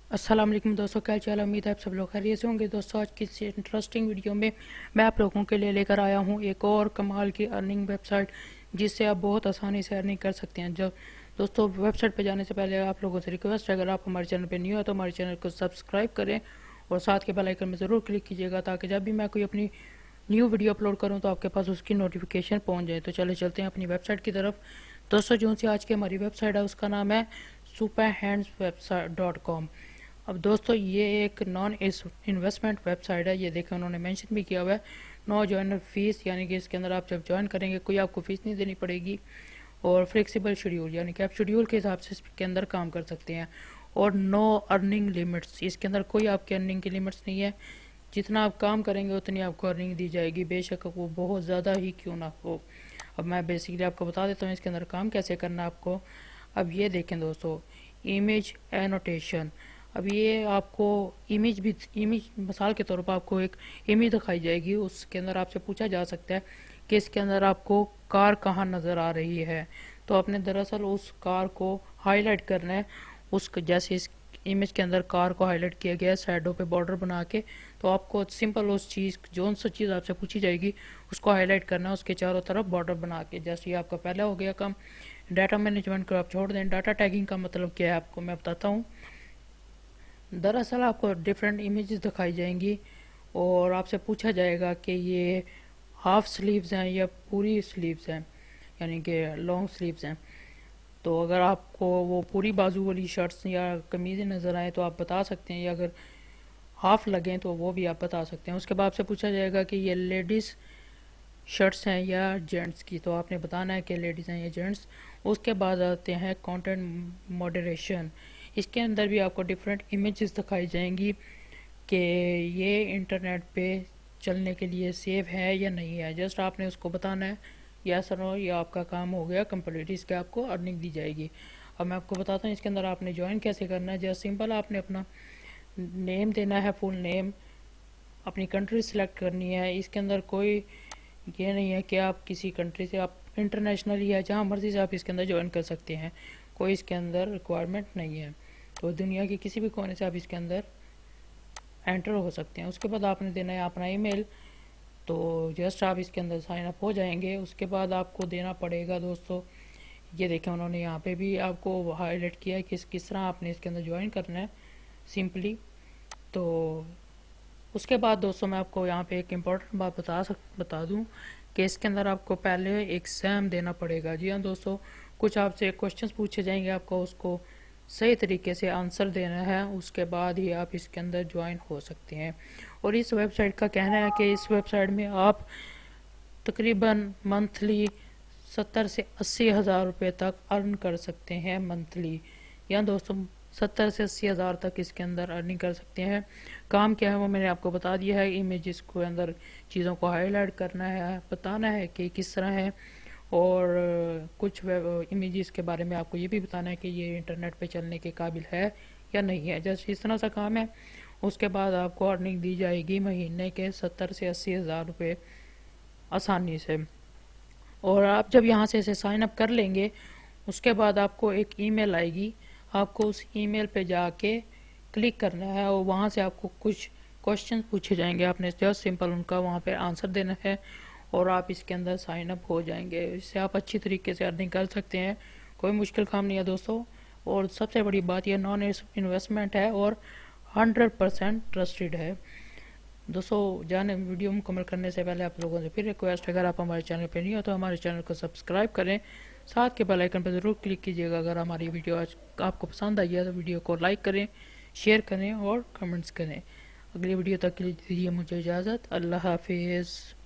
السلام علیکم دوستوں، کیا چال؟ امید ہے آپ سب لوگ خیریت سے ہوں گے۔ دوستوں، آج کی اس انٹرسٹنگ ویڈیو میں آپ لوگوں کے لیے لے کر آیا ہوں ایک اور کمال کی ارننگ ویب سائٹ، جس سے آپ بہت آسانی سے ارننگ کر سکتے ہیں۔ دوستوں، ویب سائٹ پہ جانے سے پہلے آپ لوگوں سے ریکویسٹ ہے، اگر آپ ہمارے چینل پہ نیو ہے تو ہمارے چینل کو سبسکرائب کریں اور ساتھ کے بیل آئیکن میں ضرور کلک کیجیے گا، تاکہ جب بھی میں کوئی اپنی نیو ویڈیو اپلوڈ کروں تو آپ کے پاس اس کی نوٹیفیکیشن پہنچ جائے۔ تو چلتے ہیں اپنی ویب سائٹ کی طرف۔ دوستوں، جو سی آج کی ہماری ویب سائٹ ہے اس کا نام ہے superhandswebsite.com۔ اب دوستو، یہ ایک نان انویسٹمنٹ ویب سائٹ ہے۔ یہ دیکھیں، انہوں نے مینشن بھی کیا ہوا ہے نو جوائنر فیس، یعنی کہ اس کے اندر آپ جب جوائن کریں گے کوئی آپ کو فیس نہیں دینی پڑے گی، اور فلیکسیبل شیڈیول، یعنی کہ آپ شیڈیول کے حساب سے اس کے اندر کام کر سکتے ہیں، اور نو ارننگ لیمٹس، اس کے اندر کوئی آپ کے ارننگ کی لیمٹس نہیں ہے۔ جتنا آپ کام کریں گے اتنی آپ کو ارننگ دی جائے گی، بے شک وہ بہت زیادہ ہی کیوں نہ ہو۔ اب میں بیسیکلی آپ کو بتا دیتا ہوں اس کے اندر کام کیسے کرنا ہے آپ کو۔ اب یہ دیکھیں دوستو، امیج اینوٹیشن۔ اب یہ آپ کو امیج مثال کے طور پر آپ کو ایک امیج دکھائی جائے گی، اس کے اندر آپ سے پوچھا جا سکتا ہے کہ اس کے اندر آپ کو کار کہاں نظر آ رہی ہے، تو آپ نے دراصل اس کار کو ہائی لائٹ کرنا ہے۔ جیسے اس امیج کے اندر کار کو ہائی لائٹ کیا گیا ہے سائڈوں پہ بارڈر بنا کے، تو آپ کو سمپل اس چیز جو سا چیز آپ سے پوچھی جائے گی اس کو ہائی لائٹ کرنا ہے، اس کے چاروں طرف بارڈر بنا کے۔ جیسے یہ آپ کا پہلا ہو گیا کام۔ ڈیٹا مینجمنٹ کو آپ چھوڑ دیں۔ ڈیٹا ٹیگنگ کا مطلب کیا ہے آپ کو میں بتاتا ہوں۔ دراصل آپ کو ڈیفرنٹ امیجز دکھائی جائیں گی اور آپ سے پوچھا جائے گا کہ یہ ہاف سلیوز ہیں یا پوری سلیوز ہیں، یعنی کہ لانگ سلیوز ہیں۔ تو اگر آپ کو وہ پوری بازو والی شرٹس یا قمیضیں نظر آئیں تو آپ بتا سکتے ہیں، یا اگر ہاف لگیں تو وہ بھی آپ بتا سکتے ہیں۔ اس کے بعد آپ سے پوچھا جائے گا کہ یہ لیڈیز شرٹس ہیں یا جینٹس کی، تو آپ نے بتانا ہے کہ لیڈیز ہیں یا جینٹس۔ اس کے بعد آتے ہیں کانٹینٹ ماڈریشن۔ اس کے اندر بھی آپ کو ڈیفرنٹ امیجز دکھائی جائیں گی کہ یہ انٹرنیٹ پہ چلنے کے لیے سیو ہے یا نہیں ہے۔ جسٹ آپ نے اس کو بتانا ہے یس اور نو، یہ آپ کا کام ہو گیا کمپلیٹ، اس کے آپ کو ارننگ دی جائے گی۔ اب میں آپ کو بتاتا ہوں اس کے اندر آپ نے جوائن کیسے کرنا ہے۔ جیسے سمپل آپ نے اپنا نیم دینا ہے، فل نیم، اپنی کنٹری سلیکٹ کرنی ہے۔ اس کے اندر کوئی یہ نہیں ہے کہ آپ کسی کنٹری سے، آپ انٹرنیشنل یا جہاں مرضی سے آپ اس کے اندر جوائن کر سکتے ہیں، کوئی اس کے اندر ریکوائرمنٹ نہیں ہے۔ تو دنیا کی کسی بھی کونے سے آپ اس کے اندر انٹر ہو سکتے ہیں۔ اس کے بعد آپ نے دینا ہے اپنا ای میل، تو جسٹ آپ اس کے اندر سائن اپ ہو جائیں گے۔ اس کے بعد آپ کو دینا پڑے گا دوستو، یہ دیکھیں انہوں نے یہاں پہ بھی آپ کو ہائی لائٹ کیا ہے کہ کس طرح آپ نے اس کے اندر جوائن کرنا ہے سمپلی۔ تو اس کے بعد دوستو میں آپ کو یہاں پہ ایک امپورٹنٹ بات بتا دوں کہ اس کے اندر آپ کو پہلے ایگزام دینا پڑے گا۔ جی ہاں دوستو، کچھ آپ سے کوشچنز پوچھے جائیں گے، آپ کو اس کو صحیح طریقے سے آنسر دینا ہے، اس کے بعد ہی آپ اس کے اندر جوائن ہو سکتے ہیں۔ اور اس ویب سائٹ کا کہنا ہے کہ اس ویب سائٹ میں آپ تقریباً منتھلی 70 سے 80 ہزار روپے تک ارن کر سکتے ہیں منتھلی۔ یا دوستوں 70 سے 80 ہزار تک اس کے اندر ارننگ کر سکتے ہیں۔ کام کیا ہے وہ میں نے آپ کو بتا دیا ہے۔ امیجز کو اندر چیزوں کو ہائی لائٹ کرنا ہے، بتانا ہے کہ کس طرح ہے، اور کچھ امیجز کے بارے میں آپ کو یہ بھی بتانا ہے کہ یہ انٹرنیٹ پہ چلنے کے قابل ہے یا نہیں ہے۔ جیسے اس طرح سا کام ہے۔ اس کے بعد آپ کو ارننگ دی جائے گی مہینے کے 70 سے 80 ہزار روپے آسانی سے۔ اور آپ جب یہاں سے اسے سائن اپ کر لیں گے، اس کے بعد آپ کو ایک ای میل آئے گی، آپ کو اس ای میل پہ جا کے کلک کرنا ہے، اور وہاں سے آپ کو کچھ کوشچن پوچھے جائیں گے، آپ نے جسٹ سمپل ان کا وہاں پہ آنسر دینا ہے، اور آپ اس کے اندر سائن اپ ہو جائیں گے۔ اس سے آپ اچھی طریقے سے ارننگ کر سکتے ہیں، کوئی مشکل کام نہیں ہے دوستو۔ اور سب سے بڑی بات یہ نان انویسٹمنٹ ہے اور 100% ٹرسٹڈ ہے۔ دوستو ویڈیو مکمل کرنے سے پہلے آپ لوگوں سے پھر ریکویسٹ ہے، اگر آپ ہمارے چینل پہ نہیں ہو تو ہمارے چینل کو سبسکرائب کریں، ساتھ کے بیل آئیکن پہ ضرور کلک کیجیے گا۔ اگر ہماری ویڈیو آج آپ کو پسند آئی ہے تو ویڈیو کو لائک کریں، شیئر کریں اور کمنٹس کریں۔ اگلی ویڈیو تک کے لیے دیجیے مجھے اجازت۔ اللہ حافظ۔